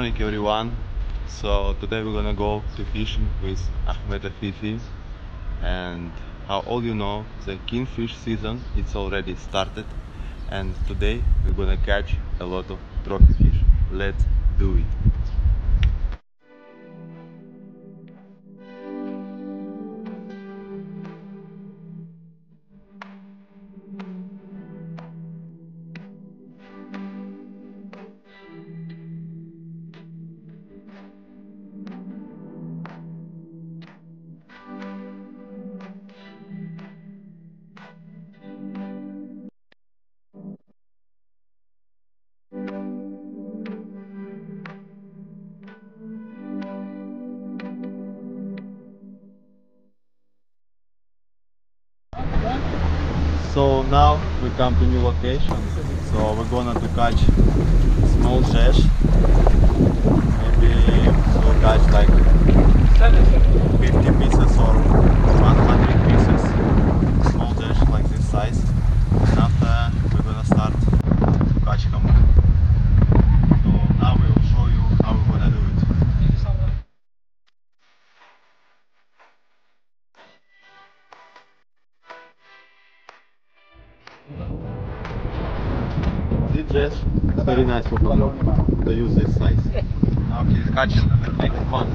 morning everyone. So today we're gonna go to fishing with Ahmed Afifi, and how all you know, the kingfish season it's already started, and today we're gonna catch a lot of trophy fish. Let's do it. So now we come to new location. So we're gonna to catch small fish. Maybe we'll catch like 50 pieces or 100 pieces. Small fish like this size. And after we're gonna start to catch hamur. So now we will show you how we're gonna do it. It's just very nice for hamur to use this size. Now he's catching the big one.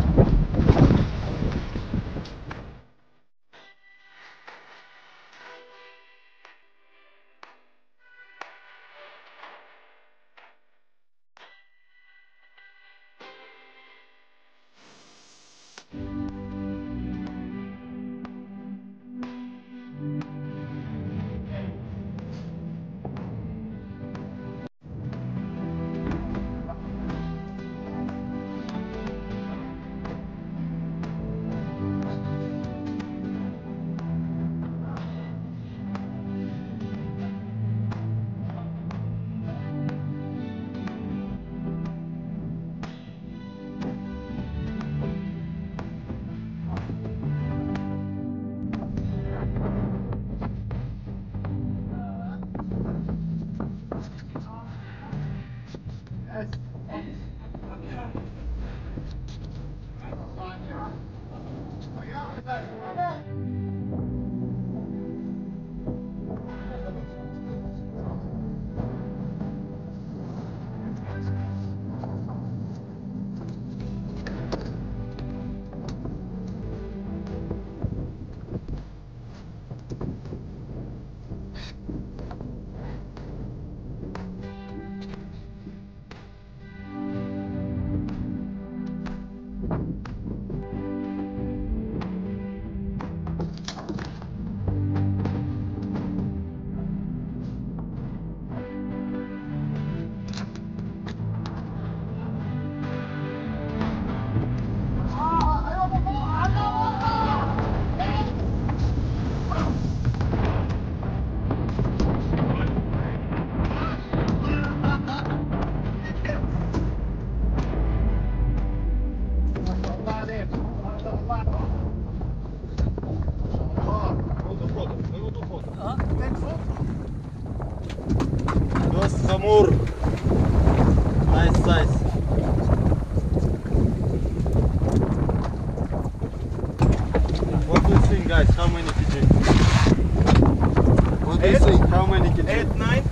Hamur, nice size. What do you think, guys? How many kg? What do you think? How many kg? 8, 9.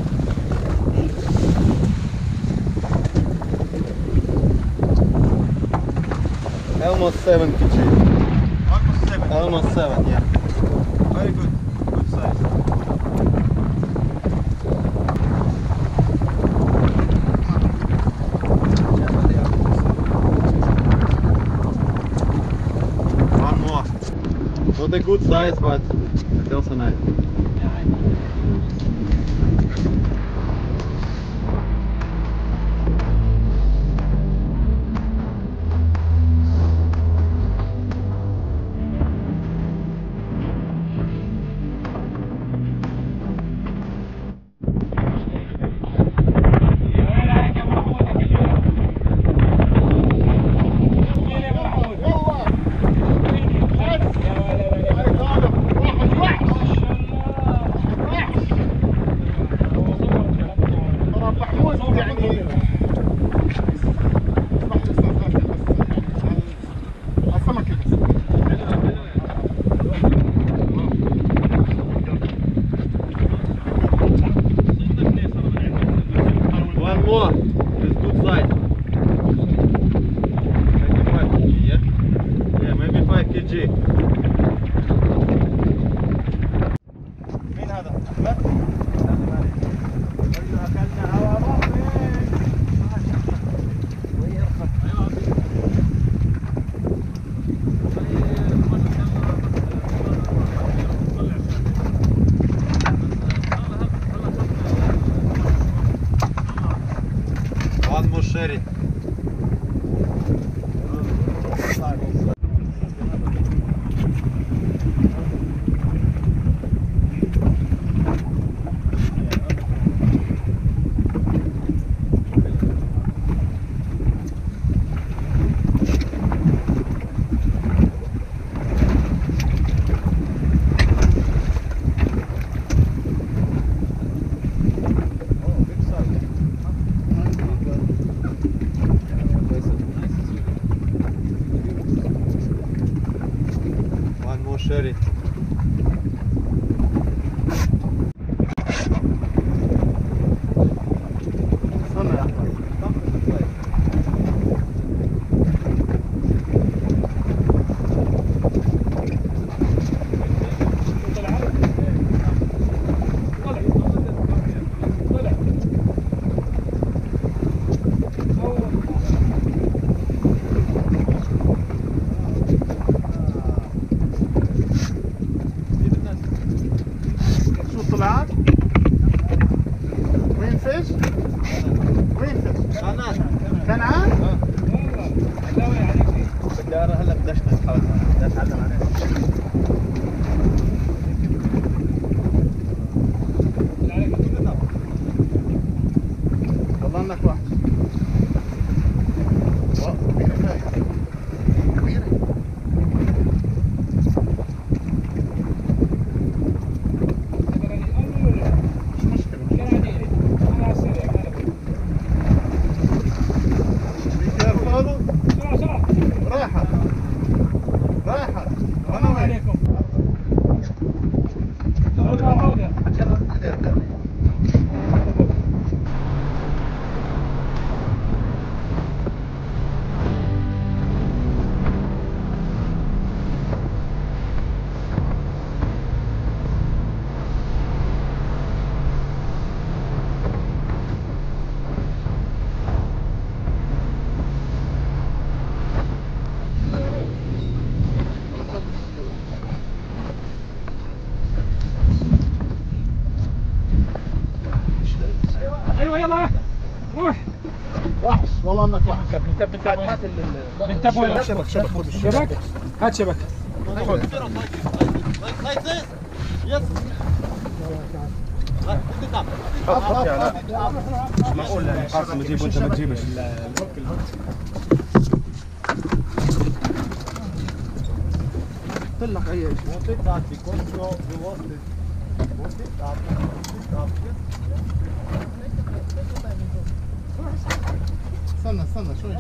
Almost 7 kg. Almost 7. Almost 7, yeah. Very good. Good size. Not a good size, but it's also nice. شيري. يلا روح. وحش والله انك وحش. انتبهوا شبك. هات شبك. مش معقول يعني قاسم تجيب وانت ما تجيبش. قلت لك اي شيء. استنى شوي.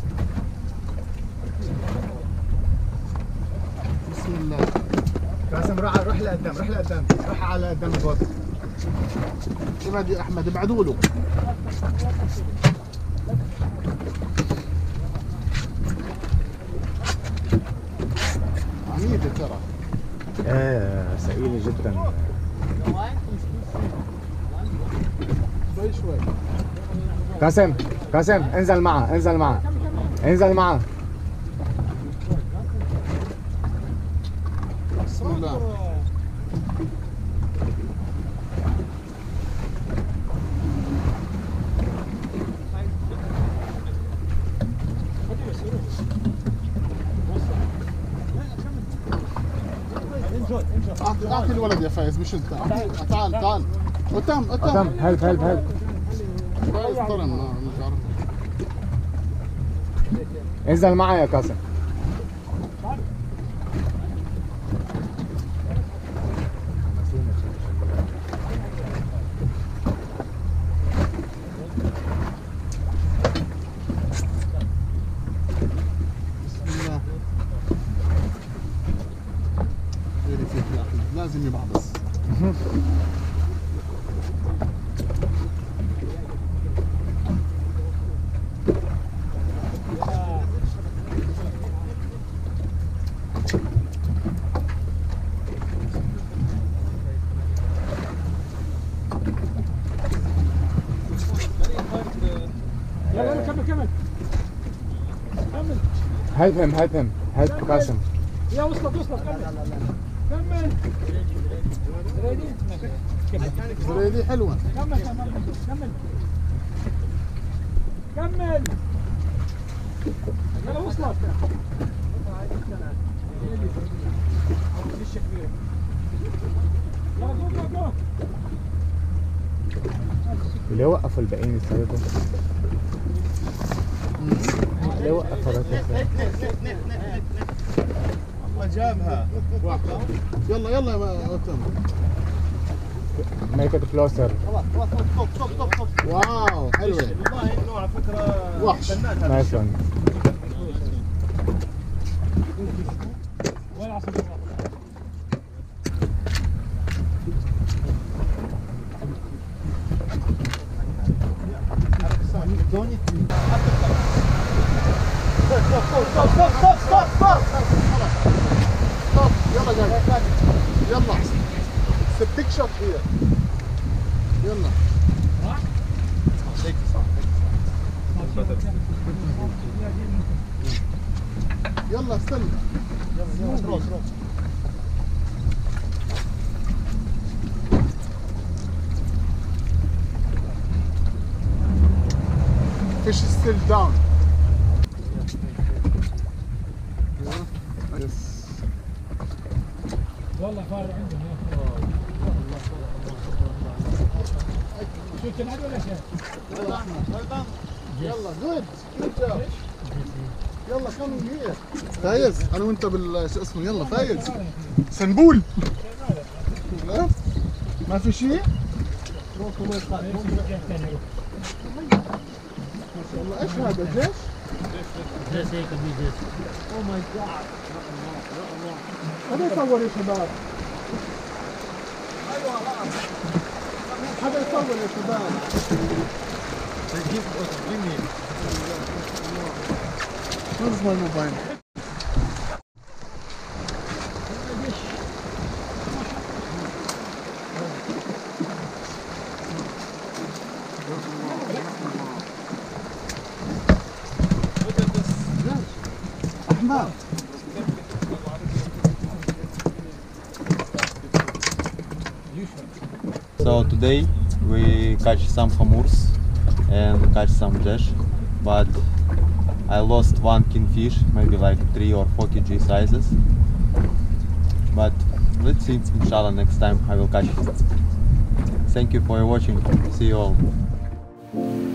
بسم الله. قاسم روح لقدام روح على قدام البوت. ابعد يا احمد ابعدوا له. عنيدة ترى. ثقيلة جدا. شوي. قاسم انزل معه. بسم الله. اعطي الولد يا فايز مش انت. تعال قدام. هلب فايز طرن مش عارف. انزل معي يا قاسم. لازم يبعبص. يلا كمل. help قاسم. يا وصلت كمل. زريدي حلوة. كمل. يلا وصلت. ليه وقفوا الباقيين يصيدوا؟ ليه وقفوا الرجل؟ والله جابها. يلا يا أتم. make it closer. خلاص. واو حلوة. والله انه على فكرة وحش. nice one. وين عصب ستوب ستوب ستوب ستوب ستوب يلا جاي يلا سبتك شوت هي يلا يلا استنى يلا روح روح Fish is still down. Yes. والله فار عندهم شو تنعد ولا شيء؟ يلا good job. يلا كم هي فايز انا وانت شو اسمه يلا فايز سنبول ما في شيء ما شاء الله ايش هذا جيش؟ جيش هيك بيجيش. اوه ماي جاد هذا يصور يا شباب هذا يصور يا شباب Where's my mobile? Ahmed. So today we catch some hamurs and catch some jesh, but I lost one kingfish, maybe like 3 or 4 kg sizes. But let's see, inshallah next time I will catch it. Thank you for watching. See you all.